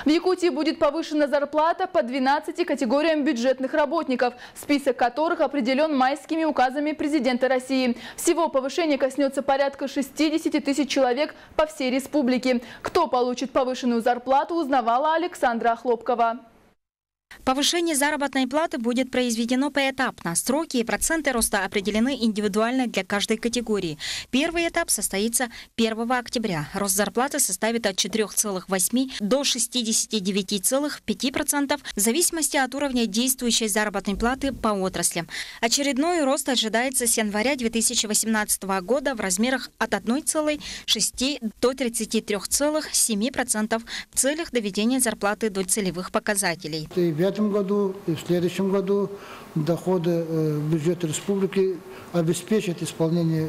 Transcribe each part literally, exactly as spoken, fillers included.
В Якутии будет повышена зарплата по двенадцати категориям бюджетных работников, список которых определен майскими указами президента России. Всего повышение коснется порядка шестидесяти тысяч человек по всей республике. Кто получит повышенную зарплату, узнавала Александра Хлопкова. Повышение заработной платы будет произведено поэтапно. Сроки и проценты роста определены индивидуально для каждой категории. Первый этап состоится первого октября. Рост зарплаты составит от четырёх целых восьми десятых до шестидесяти девяти целых пяти сотых процента в зависимости от уровня действующей заработной платы по отраслям. Очередной рост ожидается с января две тысячи восемнадцатого года в размерах от одной целой шести десятых до тридцати трёх целых семи десятых процента в целях доведения зарплаты до целевых показателей. В этом году и в следующем году доходы бюджета республики обеспечат исполнение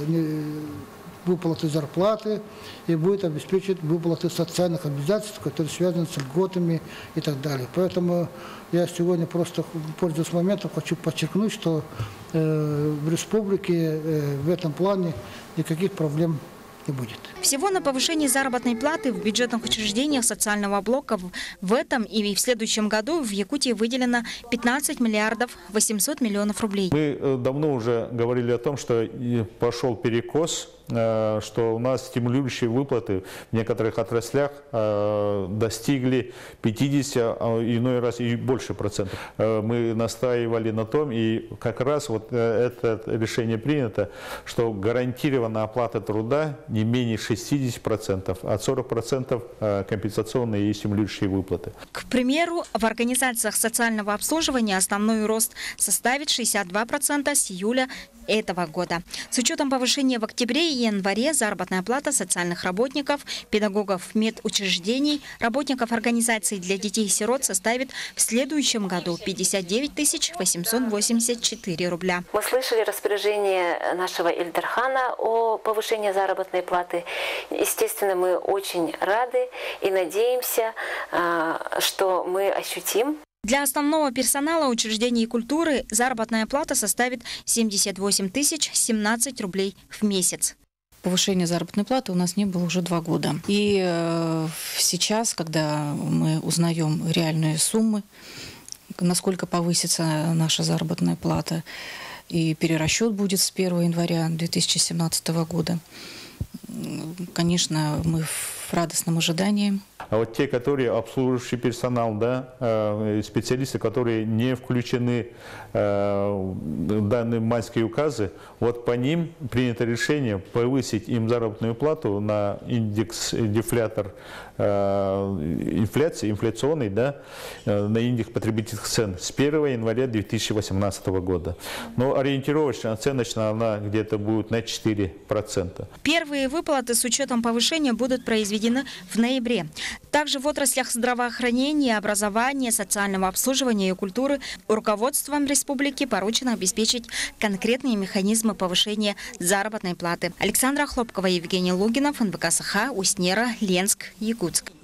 выплаты зарплаты и будет обеспечить выплаты социальных обязательств, которые связаны с льготами и так далее. Поэтому я сегодня просто, пользуясь моментом, хочу подчеркнуть, что в республике в этом плане никаких проблем не будет. Всего на повышение заработной платы в бюджетных учреждениях социального блока в этом и в следующем году в Якутии выделено пятнадцать миллиардов восемьсот миллионов рублей. Мы давно уже говорили о том, что пошел перекос, что у нас стимулирующие выплаты в некоторых отраслях достигли пятидесяти, а иной раз и больше процентов. Мы настаивали на том, и как раз вот это решение принято, что гарантированная оплата труда не менее шестидесяти процентов, а сорок процентов компенсационные и стимулирующие выплаты. К примеру, в организациях социального обслуживания основной рост составит шестьдесят два процента с июля этого года. С учетом повышения в октябре и январе заработная плата социальных работников, педагогов медучреждений, работников организаций для детей-сирот составит в следующем году пятьдесят девять тысяч восемьсот восемьдесят четыре рубля. Мы слышали распоряжение нашего Эльдархана о повышении заработной платы. Естественно, мы очень рады и надеемся, что мы ощутим. Для основного персонала учреждений культуры заработная плата составит семьдесят восемь тысяч семнадцать рублей в месяц. Повышения заработной платы у нас не было уже два года. И э, сейчас, когда мы узнаем реальные суммы, насколько повысится наша заработная плата, и перерасчет будет с первого января две тысячи семнадцатого года, конечно, мы в радостном ожидании. А вот те, которые обслуживающий персонал, да, специалисты, которые не включены в данные майские указы, вот по ним принято решение повысить им заработную плату на индекс дефлятор инфляции, инфляционный, да, на индекс потребительских цен с первого января две тысячи восемнадцатого года. Но ориентировочно, оценочно она где-то будет на четыре процента. Первые выплаты с учетом повышения будут произведены в ноябре. Также в отраслях здравоохранения, образования, социального обслуживания и культуры руководством республики поручено обеспечить конкретные механизмы повышения заработной платы. Александра Хлопкова, Евгений Лугинов, эн вэ ка СХ, Уснера, Ленск, Якутск.